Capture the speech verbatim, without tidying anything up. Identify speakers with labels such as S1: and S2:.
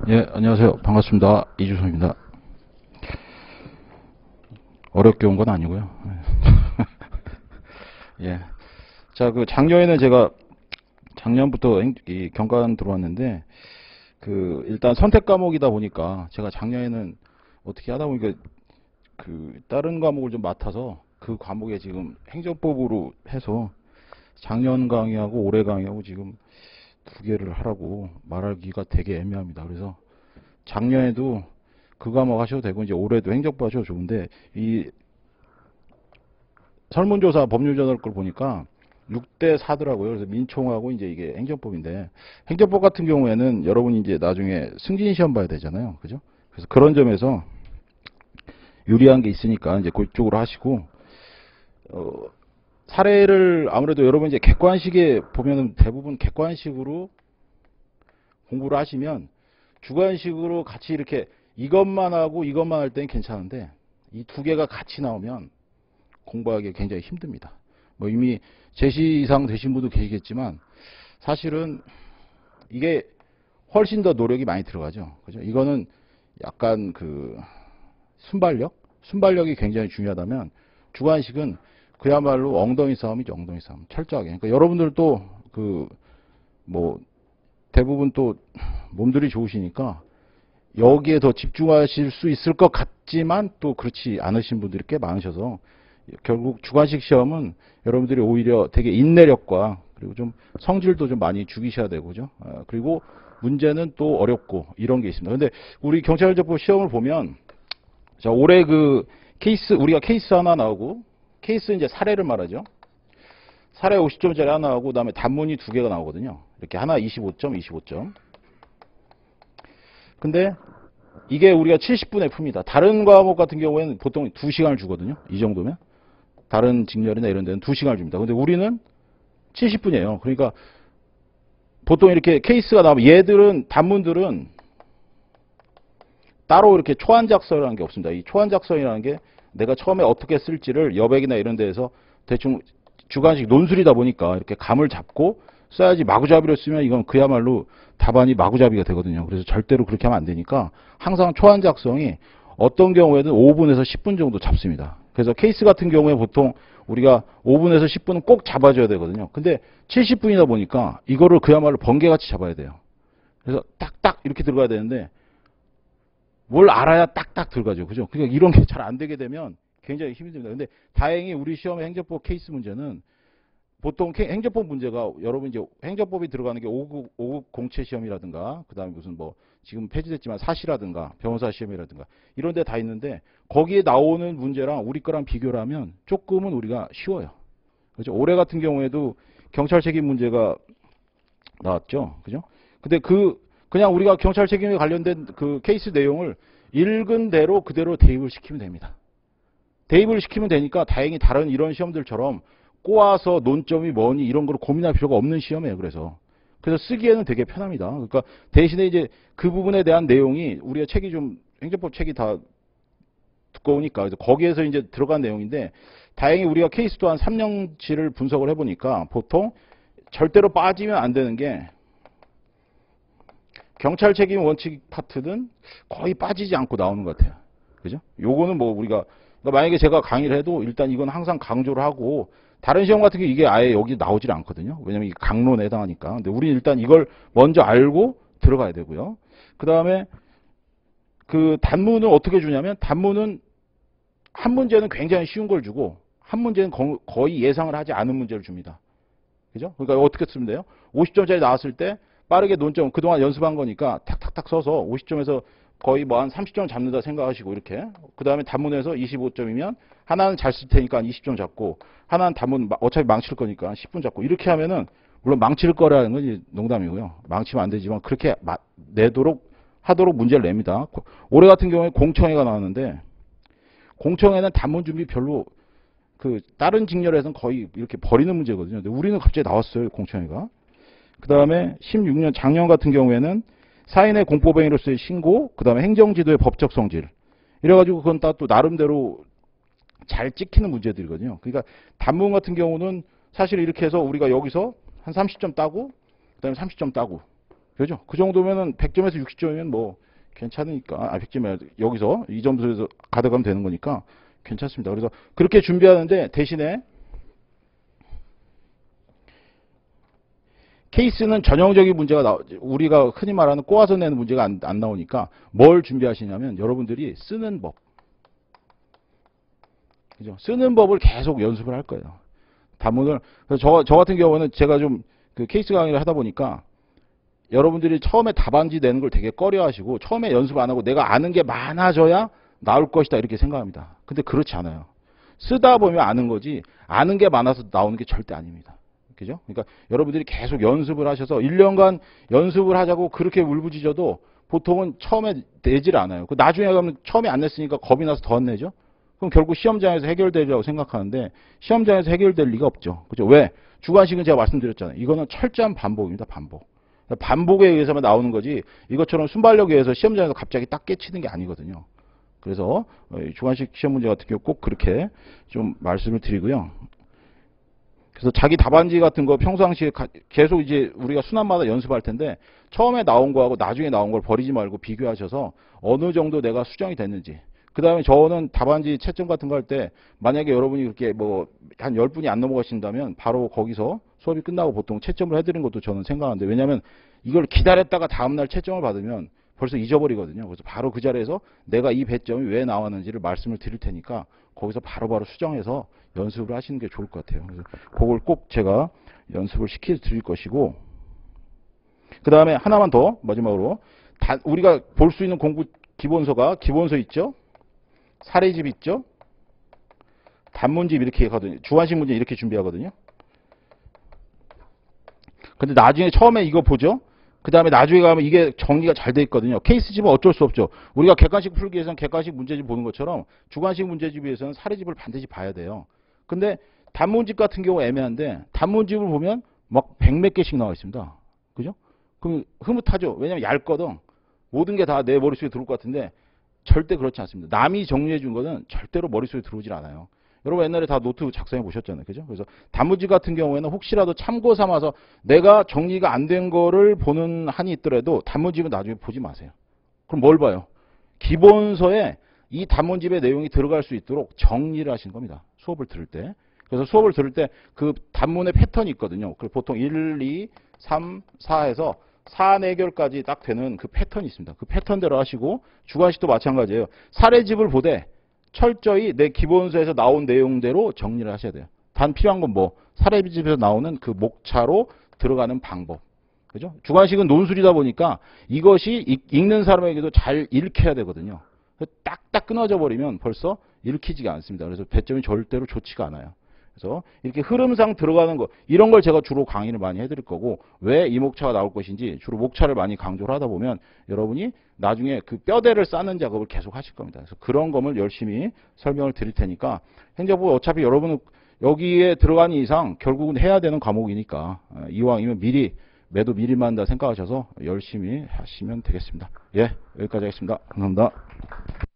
S1: 예, 안녕하세요. 반갑습니다. 이주성입니다. 어렵게 온 건 아니고요. 예. 자, 그 작년에는 제가 작년부터 행- 이 경관 들어왔는데 그 일단 선택 과목이다 보니까 제가 작년에는 어떻게 하다 보니까 그 다른 과목을 좀 맡아서 그 과목에 지금 행정법으로 해서 작년 강의하고 올해 강의하고 지금 두 개를 하라고 말하기가 되게 애매합니다. 그래서 작년에도 그 과목 하셔도 되고 이제 올해도 행정법 하셔도 좋은데 이 설문조사 법률저널 걸 보니까 육 대 사더라고요. 그래서 민총하고 이제 이게 행정법인데 행정법 같은 경우에는 여러분이 이제 나중에 승진 시험 봐야 되잖아요. 그죠? 그래서 그런 점에서 유리한 게 있으니까 이제 그쪽으로 하시고 어, 사례를 아무래도 여러분 이제 객관식에 보면은 대부분 객관식으로 공부를 하시면 주관식으로 같이 이렇게 이것만 하고 이것만 할 때는 괜찮은데 이 두 개가 같이 나오면 공부하기 굉장히 힘듭니다. 뭐 이미 제시 이상 되신 분도 계시겠지만 사실은 이게 훨씬 더 노력이 많이 들어가죠. 그죠? 이거는 약간 그 순발력? 순발력이 굉장히 중요하다면 주관식은 그야말로 엉덩이 싸움이죠. 엉덩이 싸움. 철저하게. 그러니까 여러분들도 그 뭐 대부분 또 몸들이 좋으시니까 여기에 더 집중하실 수 있을 것 같지만 또 그렇지 않으신 분들이 꽤 많으셔서 결국 주관식 시험은 여러분들이 오히려 되게 인내력과 그리고 좀 성질도 좀 많이 죽이셔야 되고죠. 아, 그리고 문제는 또 어렵고 이런 게 있습니다. 근데 우리 경찰정보 시험을 보면 자, 올해 그 케이스 우리가 케이스 하나 나오고 케이스 이제 사례를 말하죠. 사례 오십 점짜리 하나 나오고 그다음에 단문이 두 개가 나오거든요. 이렇게 하나 이십오 점, 이십오 점. 근데 이게 우리가 칠십 분에 풉니다. 다른 과목 같은 경우에는 보통 두 시간을 주거든요. 이 정도면. 다른 직렬이나 이런 데는 두 시간을 줍니다. 근데 우리는 칠십 분이에요. 그러니까 보통 이렇게 케이스가 나오면 얘들은 단문들은 따로 이렇게 초안작성이라는 게 없습니다. 이 초안작성이라는 게 내가 처음에 어떻게 쓸지를 여백이나 이런 데에서 대충 주관식 논술이다 보니까 이렇게 감을 잡고 써야지 마구잡이로 쓰면 이건 그야말로 답안이 마구잡이가 되거든요. 그래서 절대로 그렇게 하면 안 되니까 항상 초안작성이 어떤 경우에는 오 분에서 십 분 정도 잡습니다. 그래서 케이스 같은 경우에 보통 우리가 오 분에서 십 분은 꼭 잡아줘야 되거든요. 근데 칠십 분이다 보니까 이거를 그야말로 번개같이 잡아야 돼요. 그래서 딱딱 이렇게 들어가야 되는데 뭘 알아야 딱딱 들어가죠. 그죠? 그러니까 이런 게 잘 안 되게 되면 굉장히 힘이 듭니다. 근데 다행히 우리 시험의 행정법 케이스 문제는 보통 행정법 문제가 여러분 이제 행정법이 들어가는 게 오급, 오급 공채 시험이라든가 그다음에 무슨 뭐 지금 폐지됐지만 사시라든가 변호사 시험이라든가 이런 데 다 있는데 거기에 나오는 문제랑 우리 거랑 비교를 하면 조금은 우리가 쉬워요. 그죠? 올해 같은 경우에도 경찰 책임 문제가 나왔죠. 그죠? 근데 그 그냥 우리가 경찰 책임에 관련된 그 케이스 내용을 읽은 대로 그대로 대입을 시키면 됩니다. 대입을 시키면 되니까 다행히 다른 이런 시험들처럼 꼬아서 논점이 뭐니 이런 걸 고민할 필요가 없는 시험이에요. 그래서 그래서 쓰기에는 되게 편합니다. 그러니까 대신에 이제 그 부분에 대한 내용이 우리가 책이 좀 행정법 책이 다 두꺼우니까 그래서 거기에서 이제 들어간 내용인데 다행히 우리가 케이스도 한 삼 년치를 분석을 해보니까 보통 절대로 빠지면 안 되는 게 경찰 책임 원칙 파트는 거의 빠지지 않고 나오는 것 같아요. 그죠? 요거는 뭐 우리가 그러니까 만약에 제가 강의를 해도 일단 이건 항상 강조를 하고 다른 시험 같은 게 이게 아예 여기 나오질 않거든요. 왜냐면 이게 강론에 해당하니까. 근데 우리는 일단 이걸 먼저 알고 들어가야 되고요. 그 다음에 그 단문을 어떻게 주냐면 단문은 한 문제는 굉장히 쉬운 걸 주고 한 문제는 거의 예상을 하지 않은 문제를 줍니다. 그죠? 그러니까 어떻게 쓰면 돼요? 오십 점짜리 나왔을 때 빠르게 논점 그동안 연습한 거니까 탁탁탁 써서 오십 점에서 거의 뭐 한 삼십 점 잡는다 생각하시고 이렇게 그 다음에 단문에서 이십오 점이면 하나는 잘 쓸 테니까 한 이십 점 잡고 하나는 단문 어차피 망칠 거니까 십 분 잡고 이렇게 하면은 물론 망칠 거라는 건 농담이고요. 망치면 안 되지만 그렇게 내도록 하도록 문제를 냅니다. 올해 같은 경우에 공청회가 나왔는데 공청회는 단문 준비 별로 그 다른 직렬에서는 거의 이렇게 버리는 문제거든요. 근데 우리는 갑자기 나왔어요. 공청회가. 그 다음에 십육 년 작년 같은 경우에는 사인의 공포행위로서의 신고, 그 다음에 행정지도의 법적 성질. 이래가지고 그건 또 나름대로 잘 찍히는 문제들이거든요. 그러니까 단문 같은 경우는 사실 이렇게 해서 우리가 여기서 한 삼십 점 따고, 그 다음에 삼십 점 따고, 그죠? 그 정도면은 백 점에서 육십 점이면 뭐 괜찮으니까. 아, 백 점에 여기서 이 점수에서 가져가면 되는 거니까 괜찮습니다. 그래서 그렇게 준비하는데 대신에 케이스는 전형적인 문제가 나, 우리가 흔히 말하는 꼬아서 내는 문제가 안, 안 나오니까 뭘 준비하시냐면 여러분들이 쓰는 법. 그죠? 쓰는 법을 계속 연습을 할 거예요. 단문을. 그래서 저, 저 같은 경우는 제가 좀 그 케이스 강의를 하다 보니까 여러분들이 처음에 답안지 내는 걸 되게 꺼려 하시고 처음에 연습 안 하고 내가 아는 게 많아져야 나올 것이다 이렇게 생각합니다. 근데 그렇지 않아요. 쓰다 보면 아는 거지 아는 게 많아서 나오는 게 절대 아닙니다. 그죠? 그러니까 여러분들이 계속 연습을 하셔서 일 년간 연습을 하자고 그렇게 울부짖어도 보통은 처음에 내질 않아요. 그 나중에 가면 처음에 안 냈으니까 겁이 나서 더 안 내죠? 그럼 결국 시험장에서 해결되리라고 생각하는데 시험장에서 해결될 리가 없죠. 그죠? 왜? 주관식은 제가 말씀드렸잖아요. 이거는 철저한 반복입니다. 반복. 반복에 의해서만 나오는 거지 이것처럼 순발력에 의해서 시험장에서 갑자기 딱 깨치는 게 아니거든요. 그래서 주관식 시험 문제 같은 경우 꼭 그렇게 좀 말씀을 드리고요. 그래서 자기 답안지 같은 거 평상시에 계속 이제 우리가 순환마다 연습할 텐데 처음에 나온 거하고 나중에 나온 걸 버리지 말고 비교하셔서 어느 정도 내가 수정이 됐는지. 그 다음에 저는 답안지 채점 같은 거 할 때 만약에 여러분이 그렇게 뭐 한 열 분이 안 넘어가신다면 바로 거기서 수업이 끝나고 보통 채점을 해드리는 것도 저는 생각하는데 왜냐하면 이걸 기다렸다가 다음날 채점을 받으면 벌써 잊어버리거든요. 그래서 바로 그 자리에서 내가 이 배점이 왜 나왔는지를 말씀을 드릴 테니까 거기서 바로바로 바로 수정해서 연습을 하시는 게 좋을 것 같아요. 그래서 그걸 꼭 제가 연습을 시켜 드릴 것이고 그 다음에 하나만 더 마지막으로 다 우리가 볼 수 있는 공부 기본서가 기본서 있죠. 사례집 있죠. 단문집 이렇게 하거든요. 주관식 문제 이렇게 준비하거든요. 근데 나중에 처음에 이거 보죠. 그 다음에 나중에 가면 이게 정리가 잘 돼 있거든요. 케이스집은 어쩔 수 없죠. 우리가 객관식 풀기 위해서는 객관식 문제집 보는 것처럼 주관식 문제집 위해서는 사례집을 반드시 봐야 돼요. 근데 단문집 같은 경우 애매한데 단문집을 보면 막 백 몇 개씩 나와 있습니다. 그죠? 그럼 흐뭇하죠. 왜냐면 얇거든. 모든 게 다 내 머릿속에 들어올 것 같은데 절대 그렇지 않습니다. 남이 정리해 준 거는 절대로 머릿속에 들어오질 않아요. 여러분 옛날에 다 노트 작성해 보셨잖아요. 그죠? 그래서 단문집 같은 경우에는 혹시라도 참고 삼아서 내가 정리가 안 된 거를 보는 한이 있더라도 단문집은 나중에 보지 마세요. 그럼 뭘 봐요? 기본서에 이 단문집의 내용이 들어갈 수 있도록 정리를 하시는 겁니다. 수업을 들을 때. 그래서 수업을 들을 때 그 단문의 패턴이 있거든요. 보통 일, 이, 삼, 사에서 사, 네 결까지 딱 되는 그 패턴이 있습니다. 그 패턴대로 하시고 주관식도 마찬가지예요. 사례집을 보되 철저히 내 기본서에서 나온 내용대로 정리를 하셔야 돼요. 단 필요한 건 뭐? 사례집에서 나오는 그 목차로 들어가는 방법. 그죠? 주관식은 논술이다 보니까 이것이 읽는 사람에게도 잘 읽혀야 되거든요. 딱딱 끊어져 버리면 벌써 읽히지가 않습니다. 그래서 배점이 절대로 좋지가 않아요. 그래서 이렇게 흐름상 들어가는 거 이런 걸 제가 주로 강의를 많이 해드릴 거고 왜 이 목차가 나올 것인지 주로 목차를 많이 강조를 하다 보면 여러분이 나중에 그 뼈대를 쌓는 작업을 계속 하실 겁니다. 그래서 그런 것을 열심히 설명을 드릴 테니까 행정부 어차피 여러분은 여기에 들어가는 이상 결국은 해야 되는 과목이니까 이왕이면 미리 매도 미리만 한다 생각하셔서 열심히 하시면 되겠습니다. 예, 여기까지 하겠습니다. 감사합니다.